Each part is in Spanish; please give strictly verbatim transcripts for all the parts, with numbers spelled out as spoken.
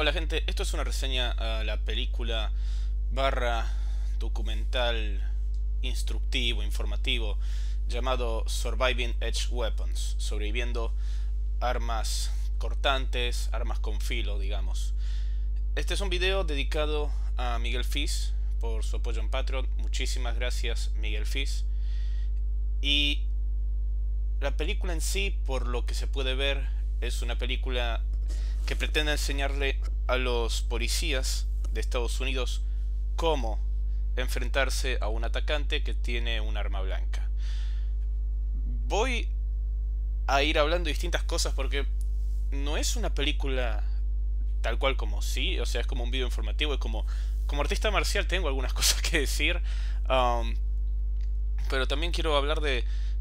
Hola gente, esto es una reseña a la película barra documental instructivo, informativo llamado Surviving Edge Weapons, sobreviviendo armas cortantes, armas con filo, digamos. Este es un video dedicado a Miguel Fiz por su apoyo en Patreon. Muchísimas gracias, Miguel Fiz. Y la película en sí, por lo que se puede ver, es una película que pretende enseñarle a los policías de Estados Unidos cómo enfrentarse a un atacante que tiene un arma blanca. Voy a ir hablando de distintas cosas porque no es una película tal cual como sí, o sea, es como un video informativo, es como, como artista marcial tengo algunas cosas que decir, um, pero también quiero hablar de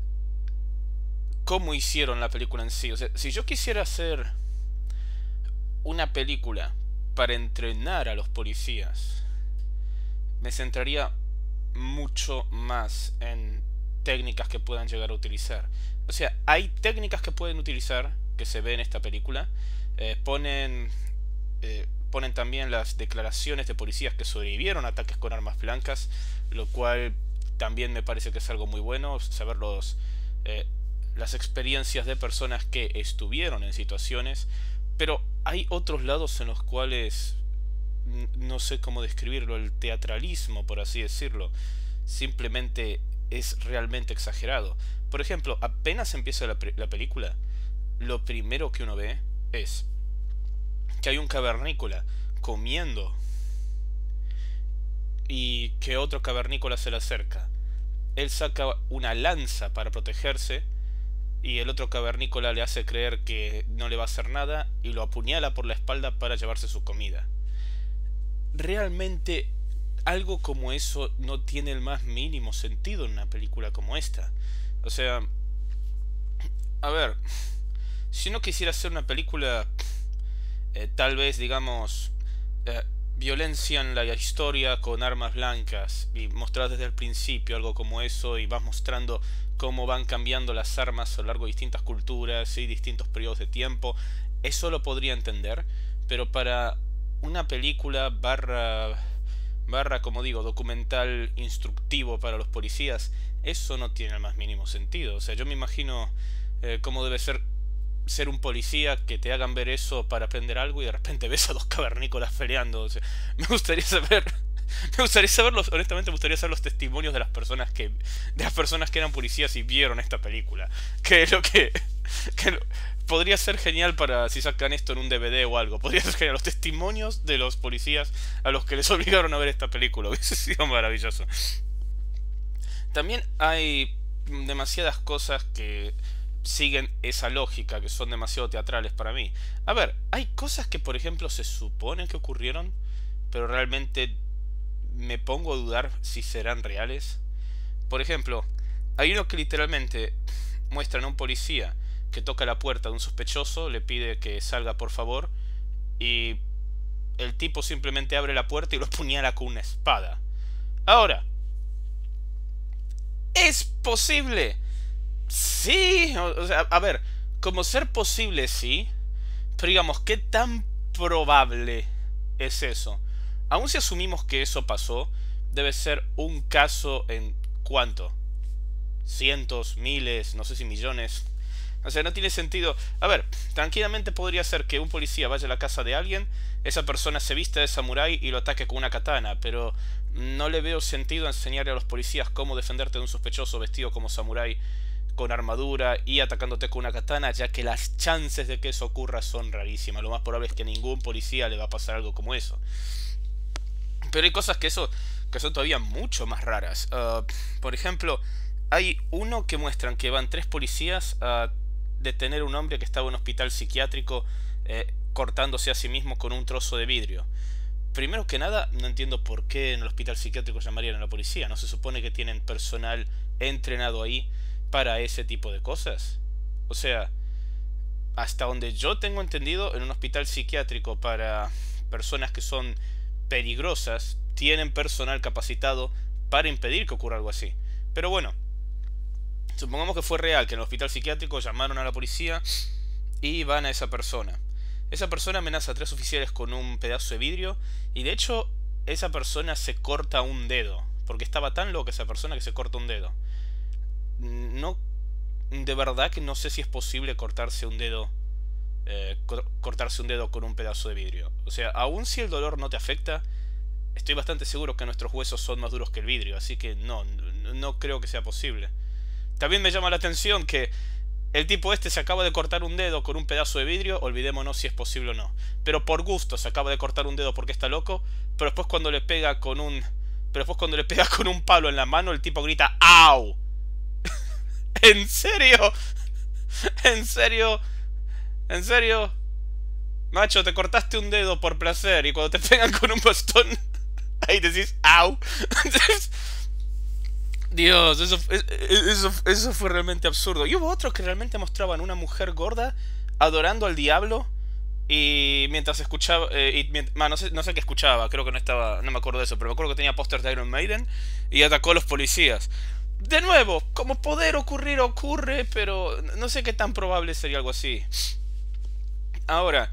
cómo hicieron la película en sí. O sea, si yo quisiera hacer una película para entrenar a los policías, me centraría mucho más en técnicas que puedan llegar a utilizar. O sea, hay técnicas que pueden utilizar que se ven en esta película. Eh, ponen, eh, ponen también las declaraciones de policías que sobrevivieron a ataques con armas blancas, lo cual también me parece que es algo muy bueno, saber los, eh, las experiencias de personas que estuvieron en situaciones. Pero hay otros lados en los cuales no sé cómo describirlo, el teatralismo, por así decirlo, simplemente es realmente exagerado. Por ejemplo, apenas empieza la, la película, lo primero que uno ve es que hay un cavernícola comiendo y que otro cavernícola se le acerca. Él saca una lanza para protegerse y el otro cavernícola le hace creer que no le va a hacer nada y lo apuñala por la espalda para llevarse su comida. Realmente algo como eso no tiene el más mínimo sentido en una película como esta. O sea, a ver, si uno quisiera hacer una película, eh, tal vez digamos, eh, violencia en la historia con armas blancas y mostrar desde el principio algo como eso y vas mostrando cómo van cambiando las armas a lo largo de distintas culturas y distintos periodos de tiempo, eso lo podría entender. Pero para una película barra, barra como digo, documental instructivo para los policías, eso no tiene el más mínimo sentido. O sea, yo me imagino eh, cómo debe ser ser un policía, que te hagan ver eso para aprender algo y de repente ves a dos cavernícolas peleando. O sea, me gustaría saber me gustaría saber los, honestamente me gustaría saber los testimonios de las personas que de las personas que eran policías y vieron esta película, que es lo que, que lo, podría ser genial para si sacan esto en un D V D o algo. Podría ser genial los testimonios de los policías a los que les obligaron a ver esta película. Hubiese sido maravilloso. También hay demasiadas cosas que siguen esa lógica, que son demasiado teatrales para mí. A ver, hay cosas que por ejemplo se supone que ocurrieron, pero realmente me pongo a dudar si serán reales. Por ejemplo, hay uno que literalmente muestran a un policía que toca la puerta de un sospechoso, le pide que salga por favor, y el tipo simplemente abre la puerta y lo apuñala con una espada. Ahora, ¿es posible? Sí, o, o sea, a ver, como ser posible sí, pero digamos, ¿qué tan probable es eso? Aun si asumimos que eso pasó, debe ser un caso en ¿cuánto? Cientos, miles, no sé si millones. O sea, no tiene sentido. A ver, tranquilamente podría ser que un policía vaya a la casa de alguien, esa persona se vista de samurái y lo ataque con una katana, pero no le veo sentido enseñarle a los policías cómo defenderte de un sospechoso vestido como samurái, con armadura y atacándote con una katana, ya que las chances de que eso ocurra son rarísimas. Lo más probable es que a ningún policía le va a pasar algo como eso. Pero hay cosas que eso que son todavía mucho más raras. Uh, por ejemplo, hay uno que muestran que van tres policías a detener a un hombre que estaba en un hospital psiquiátrico eh, cortándose a sí mismo con un trozo de vidrio. Primero que nada, no entiendo por qué en el hospital psiquiátrico llamarían a la policía. ¿No se supone que tienen personal entrenado ahí para ese tipo de cosas? O sea, hasta donde yo tengo entendido, en un hospital psiquiátrico para personas que son peligrosas, tienen personal capacitado para impedir que ocurra algo así. Pero bueno, supongamos que fue real, que en el hospital psiquiátrico llamaron a la policía y van a esa persona. Esa persona amenaza a tres oficiales con un pedazo de vidrio y de hecho esa persona se corta un dedo, porque estaba tan loca esa persona que se corta un dedo. No, de verdad que no sé si es posible cortarse un dedo, eh, cortarse un dedo con un pedazo de vidrio. O sea, aun si el dolor no te afecta, estoy bastante seguro que nuestros huesos son más duros que el vidrio, así que no, no, no creo que sea posible. También me llama la atención que el tipo este se acaba de cortar un dedo con un pedazo de vidrio, olvidémonos si es posible o no. Pero por gusto se acaba de cortar un dedo porque está loco, pero después cuando le pega con un... Pero después cuando le pega con un palo en la mano, el tipo grita ¡au! ¿En serio? ¿En serio? ¿En serio? Macho, te cortaste un dedo por placer y cuando te pegan con un bastón, ahí decís ¡au! Dios, eso, eso, eso fue realmente absurdo. Y hubo otros que realmente mostraban una mujer gorda adorando al diablo y mientras escuchaba... Eh, y, mient- ma, no sé, no sé qué escuchaba, creo que no estaba... No me acuerdo de eso, pero me acuerdo que tenía pósters de Iron Maiden y atacó a los policías. De nuevo, como poder ocurrir ocurre, pero no sé qué tan probable sería algo así. Ahora,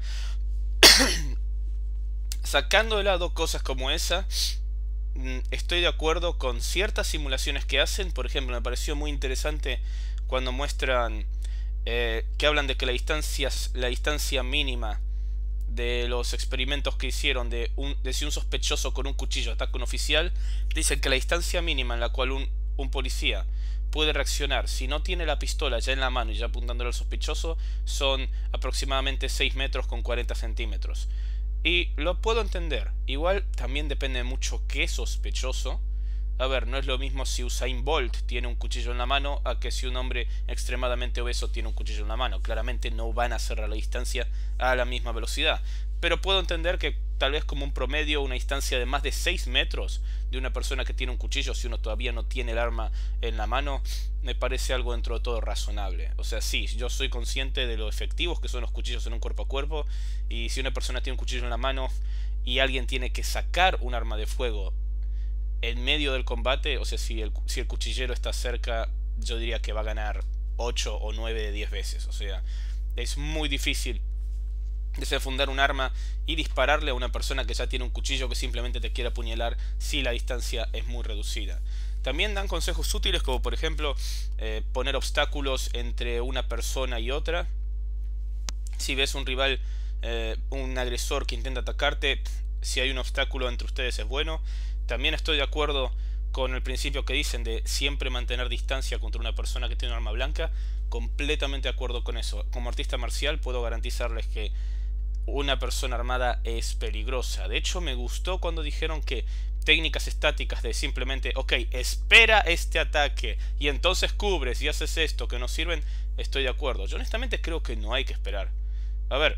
sacando de lado cosas como esa, mm, estoy de acuerdo con ciertas simulaciones que hacen. Por ejemplo, me pareció muy interesante cuando muestran eh, que hablan de que la distancia, la distancia mínima de los experimentos que hicieron de, un, de si un sospechoso con un cuchillo ataca a un oficial, dicen que la distancia mínima en la cual un, un policía puede reaccionar si no tiene la pistola ya en la mano y ya apuntándole al sospechoso son aproximadamente seis metros con cuarenta centímetros. Y lo puedo entender. Igual también depende mucho qué sospechoso. A ver, no es lo mismo si Usain Bolt tiene un cuchillo en la mano a que si un hombre extremadamente obeso tiene un cuchillo en la mano. Claramente no van a cerrar la distancia a la misma velocidad. Pero puedo entender que tal vez como un promedio, una distancia de más de seis metros de una persona que tiene un cuchillo, si uno todavía no tiene el arma en la mano, me parece algo dentro de todo razonable. O sea, sí, yo soy consciente de lo efectivos que son los cuchillos en un cuerpo a cuerpo. Y si una persona tiene un cuchillo en la mano y alguien tiene que sacar un arma de fuego en medio del combate, o sea, si el, si el cuchillero está cerca, yo diría que va a ganar ocho o nueve de diez veces. O sea, es muy difícil desenfundar un arma y dispararle a una persona que ya tiene un cuchillo que simplemente te quiere apuñalar si la distancia es muy reducida. También dan consejos útiles como por ejemplo eh, poner obstáculos entre una persona y otra. Si ves un rival, eh, un agresor que intenta atacarte, si hay un obstáculo entre ustedes es bueno. También estoy de acuerdo con el principio que dicen de siempre mantener distancia contra una persona que tiene un arma blanca. Completamente de acuerdo con eso. Como artista marcial puedo garantizarles que una persona armada es peligrosa. De hecho, me gustó cuando dijeron que técnicas estáticas de simplemente, ok, espera este ataque y entonces cubres y haces esto que no sirven, estoy de acuerdo. Yo honestamente creo que no hay que esperar. A ver,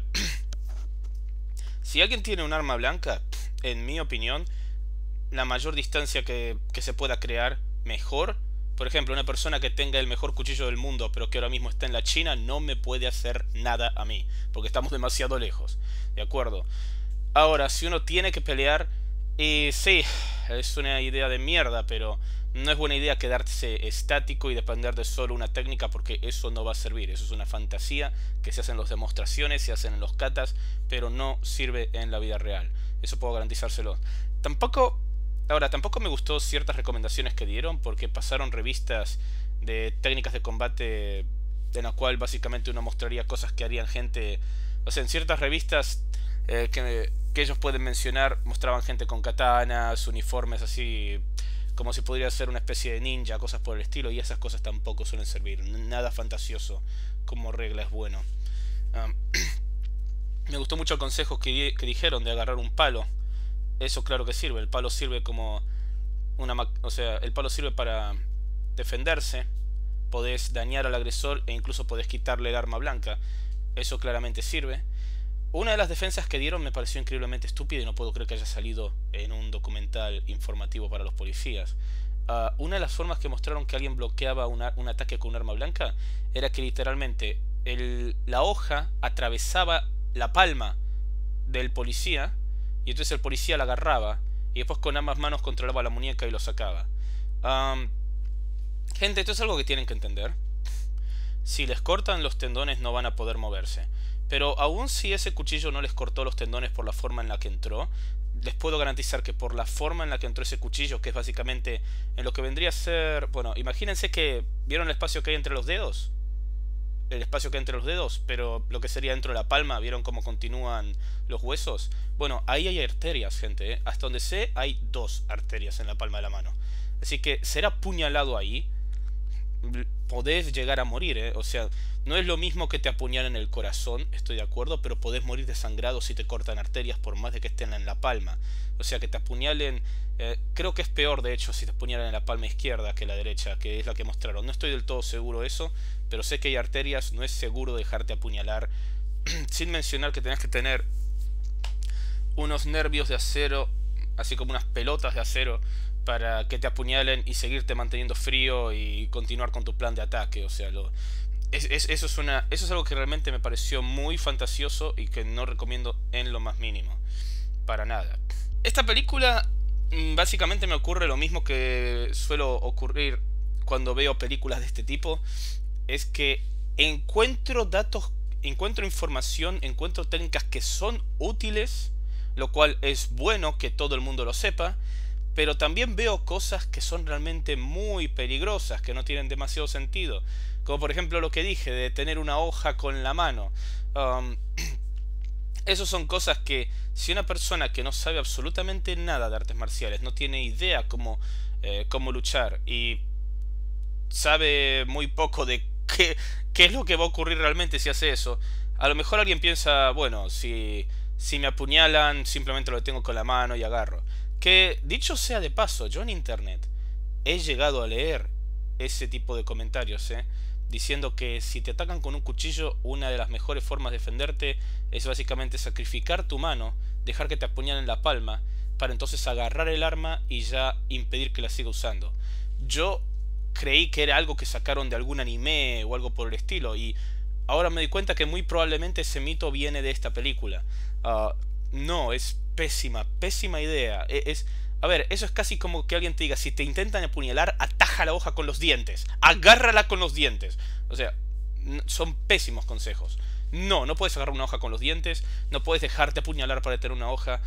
si alguien tiene un arma blanca, en mi opinión, la mayor distancia que, que se pueda crear, mejor. Por ejemplo, una persona que tenga el mejor cuchillo del mundo, pero que ahora mismo está en la China, no me puede hacer nada a mí, porque estamos demasiado lejos. ¿De acuerdo? Ahora, si uno tiene que pelear, y sí, es una idea de mierda, pero no es buena idea quedarse estático y depender de solo una técnica, porque eso no va a servir. Eso es una fantasía que se hace en las demostraciones, se hacen en los katas, pero no sirve en la vida real. Eso puedo garantizárselo. Tampoco... Ahora, tampoco me gustó ciertas recomendaciones que dieron porque pasaron revistas de técnicas de combate en la cual básicamente uno mostraría cosas que harían gente... O sea, en ciertas revistas eh, que, que ellos pueden mencionar mostraban gente con katanas, uniformes así como si podría ser una especie de ninja, cosas por el estilo, y esas cosas tampoco suelen servir. Nada fantasioso como regla es bueno. Um, me gustó mucho el consejo que, que dijeron de agarrar un palo. Eso claro que sirve, el palo sirve como una... O sea, el palo sirve para defenderse, podés dañar al agresor e incluso podés quitarle el arma blanca. Eso claramente sirve. Una de las defensas que dieron me pareció increíblemente estúpida y no puedo creer que haya salido en un documental informativo para los policías. Uh, una de las formas que mostraron que alguien bloqueaba una, un ataque con un arma blanca era que literalmente el, la hoja atravesaba la palma del policía. Y entonces el policía la agarraba y después con ambas manos controlaba la muñeca y lo sacaba. Um, gente, esto es algo que tienen que entender. Si les cortan los tendones no van a poder moverse. Pero aun si ese cuchillo no les cortó los tendones por la forma en la que entró, les puedo garantizar que por la forma en la que entró ese cuchillo, que es básicamente en lo que vendría a ser... Bueno, imagínense que... ¿Vieron el espacio que hay entre los dedos? El espacio que hay entre los dedos, pero lo que sería dentro de la palma, ¿vieron cómo continúan los huesos? Bueno, ahí hay arterias, gente, ¿eh? Hasta donde sé, hay dos arterias en la palma de la mano. Así que ser apuñalado ahí, podés llegar a morir, ¿eh? O sea, no es lo mismo que te apuñalen en el corazón, estoy de acuerdo, pero podés morir desangrado si te cortan arterias por más de que estén en la palma. O sea, que te apuñalen... Eh, creo que es peor, de hecho, si te apuñalan en la palma izquierda que la derecha, que es la que mostraron. No estoy del todo seguro de eso, pero sé que hay arterias, no es seguro dejarte apuñalar. Sin mencionar que tenés que tener unos nervios de acero, así como unas pelotas de acero, para que te apuñalen y seguirte manteniendo frío y continuar con tu plan de ataque. O sea, lo, es, es, eso, es una, eso es algo que realmente me pareció muy fantasioso y que no recomiendo en lo más mínimo. Para nada. Esta película básicamente me ocurre lo mismo que suelo ocurrir cuando veo películas de este tipo. Es que encuentro datos, encuentro información, encuentro técnicas que son útiles, lo cual es bueno que todo el mundo lo sepa. Pero también veo cosas que son realmente muy peligrosas, que no tienen demasiado sentido. Como por ejemplo lo que dije, de tener una hoja con la mano. Um, Esas son cosas que si una persona que no sabe absolutamente nada de artes marciales, no tiene idea cómo, eh, cómo luchar y sabe muy poco de qué, qué es lo que va a ocurrir realmente si hace eso, a lo mejor alguien piensa, bueno, si, si me apuñalan simplemente lo detengo con la mano y agarro. Que dicho sea de paso, yo en internet he llegado a leer ese tipo de comentarios, ¿eh? Diciendo que si te atacan con un cuchillo, una de las mejores formas de defenderte es básicamente sacrificar tu mano, dejar que te apuñalen la palma, para entonces agarrar el arma y ya impedir que la siga usando. Yo creí que era algo que sacaron de algún anime o algo por el estilo, y ahora me di cuenta que muy probablemente ese mito viene de esta película. Uh, no, es pésima, pésima idea. Es, es, a ver, eso es casi como que alguien te diga, si te intentan apuñalar, ataja la hoja con los dientes, agárrala con los dientes. O sea, son pésimos consejos. No, no puedes agarrar una hoja con los dientes, no puedes dejarte apuñalar para detener una hoja.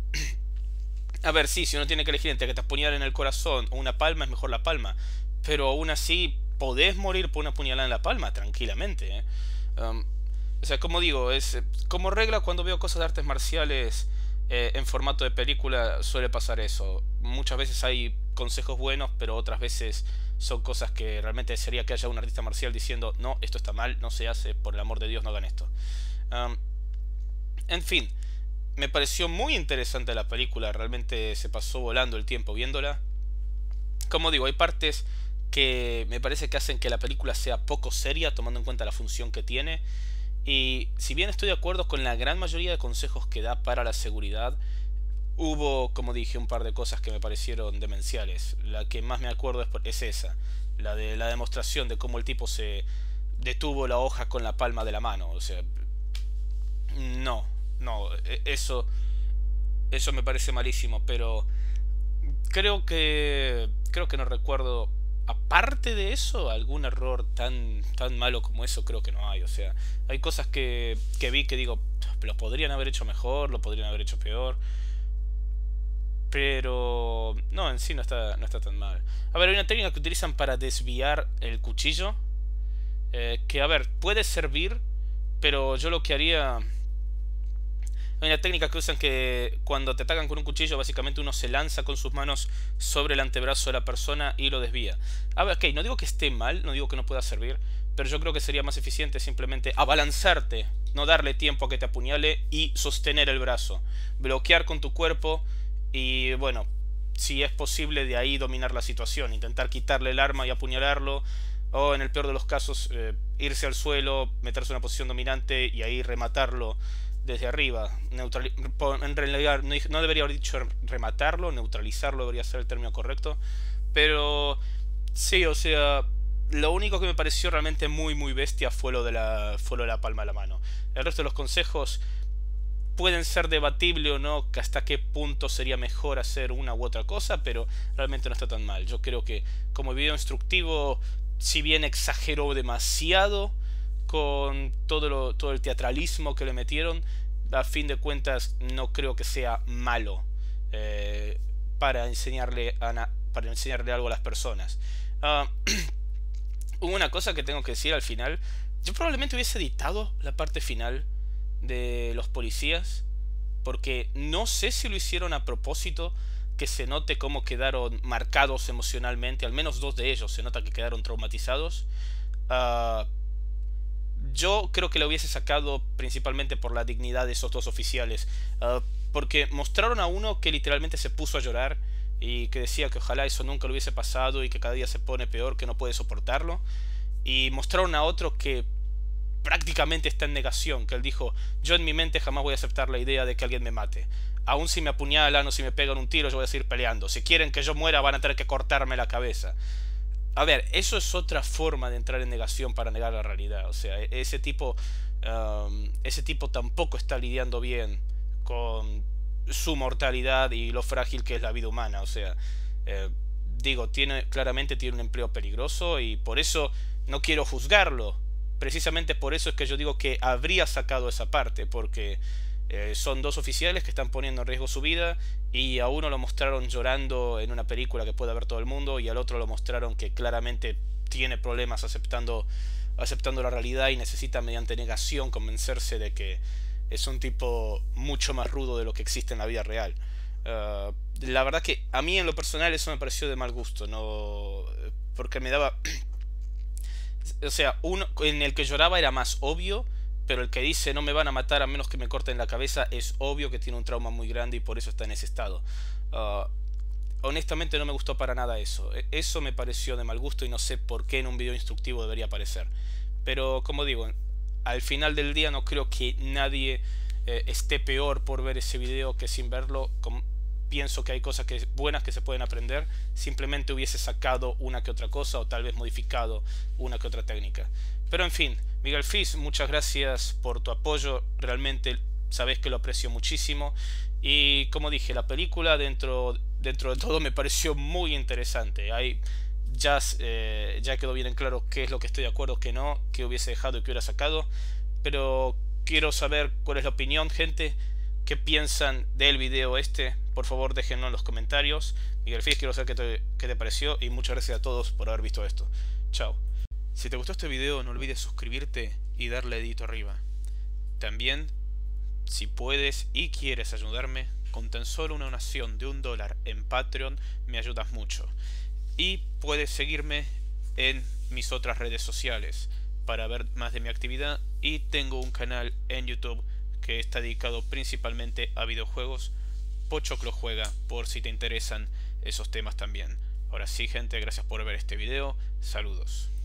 A ver, sí, si uno tiene que elegir entre que te apuñalen en el corazón o una palma, es mejor la palma. Pero aún así, podés morir por una puñalada en la palma, tranquilamente, ¿eh? Um, o sea, como digo, es como regla cuando veo cosas de artes marciales eh, en formato de película suele pasar eso. Muchas veces hay consejos buenos, pero otras veces son cosas que realmente sería que haya un artista marcial diciendo, no, esto está mal, no se hace, por el amor de Dios no hagan esto. Um, en fin, me pareció muy interesante la película, realmente se pasó volando el tiempo viéndola. Como digo, hay partes que me parece que hacen que la película sea poco seria, tomando en cuenta la función que tiene. Y si bien estoy de acuerdo con la gran mayoría de consejos que da para la seguridad, hubo, como dije, un par de cosas que me parecieron demenciales. La que más me acuerdo es, es esa, la de la demostración de cómo el tipo se detuvo la hoja con la palma de la mano. O sea, no, no, eso, eso me parece malísimo, pero creo que, creo que no recuerdo. Aparte de eso, algún error tan, tan malo como eso creo que no hay. O sea, hay cosas que, que vi que digo, lo podrían haber hecho mejor, lo podrían haber hecho peor. Pero no, en sí no está, no está tan mal. A ver, hay una técnica que utilizan para desviar el cuchillo. Eh, que, a ver, puede servir, pero yo lo que haría... Hay una técnica que usan que cuando te atacan con un cuchillo, básicamente uno se lanza con sus manos sobre el antebrazo de la persona y lo desvía. A ver, ok, no digo que esté mal, no digo que no pueda servir, pero yo creo que sería más eficiente simplemente abalanzarte, no darle tiempo a que te apuñale y sostener el brazo. Bloquear con tu cuerpo y, bueno, si es posible de ahí dominar la situación. Intentar quitarle el arma y apuñalarlo. O en el peor de los casos, eh, irse al suelo, meterse en una posición dominante y ahí rematarlo desde arriba. Neutrali en realidad no debería haber dicho rematarlo, neutralizarlo debería ser el término correcto. Pero sí, o sea, lo único que me pareció realmente muy muy bestia fue lo de la, fue lo de la palma de la mano. El resto de los consejos pueden ser debatible o no, hasta qué punto sería mejor hacer una u otra cosa, pero realmente no está tan mal. Yo creo que como video instructivo, si bien exageró demasiado, con todo, lo, todo el teatralismo que le metieron, a fin de cuentas no creo que sea malo eh, para, enseñarle a, para enseñarle algo a las personas. Uh, hubo una cosa que tengo que decir al final. Yo probablemente hubiese editado la parte final de los policías, porque no sé si lo hicieron a propósito, que se note cómo quedaron marcados emocionalmente. Al menos dos de ellos se nota que quedaron traumatizados. Uh, yo creo que lo hubiese sacado principalmente por la dignidad de esos dos oficiales, uh, porque mostraron a uno que literalmente se puso a llorar y que decía que ojalá eso nunca le hubiese pasado y que cada día se pone peor, que no puede soportarlo. Y mostraron a otro que prácticamente está en negación, que él dijo: yo en mi mente jamás voy a aceptar la idea de que alguien me mate. Aún si me apuñalan o si me pegan un tiro, yo voy a seguir peleando. Si quieren que yo muera, van a tener que cortarme la cabeza. A ver, eso es otra forma de entrar en negación para negar la realidad. O sea, ese tipo, um, ese tipo tampoco está lidiando bien con su mortalidad y lo frágil que es la vida humana. O sea, eh, digo, tiene, claramente tiene un empleo peligroso y por eso no quiero juzgarlo. Precisamente por eso es que yo digo que habría sacado esa parte, porque eh, son dos oficiales que están poniendo en riesgo su vida, y a uno lo mostraron llorando en una película que puede ver todo el mundo, y al otro lo mostraron que claramente tiene problemas aceptando, aceptando la realidad y necesita mediante negación convencerse de que es un tipo mucho más rudo de lo que existe en la vida real. Uh, la verdad que a mí en lo personal eso me pareció de mal gusto, no, porque me daba... O sea, uno en el que lloraba era más obvio, pero el que dice no me van a matar a menos que me corten la cabeza es obvio que tiene un trauma muy grande y por eso está en ese estado. Uh, honestamente no me gustó para nada eso. Eso me pareció de mal gusto y no sé por qué en un video instructivo debería aparecer. Pero como digo, al final del día no creo que nadie eh, esté peor por ver ese video que sin verlo. Como, pienso que hay cosas que, buenas que se pueden aprender. Simplemente hubiese sacado una que otra cosa o tal vez modificado una que otra técnica. Pero en fin, Miguel Fizz, muchas gracias por tu apoyo. Realmente sabes que lo aprecio muchísimo. Y como dije, la película dentro, dentro de todo me pareció muy interesante. Hay, ya, eh, ya quedó bien en claro qué es lo que estoy de acuerdo, qué no, qué hubiese dejado y qué hubiera sacado. Pero quiero saber cuál es la opinión, gente. ¿Qué piensan del video este? Por favor déjenlo en los comentarios. Miguel Fizz, quiero saber qué te, qué te pareció y muchas gracias a todos por haber visto esto. Chao. Si te gustó este video no olvides suscribirte y darle dedito arriba. También, si puedes y quieres ayudarme, con tan solo una donación de un dólar en Patreon me ayudas mucho. Y puedes seguirme en mis otras redes sociales para ver más de mi actividad, y tengo un canal en YouTube que está dedicado principalmente a videojuegos, Pochoclo Juega, por si te interesan esos temas también. Ahora sí, gente, gracias por ver este video. Saludos.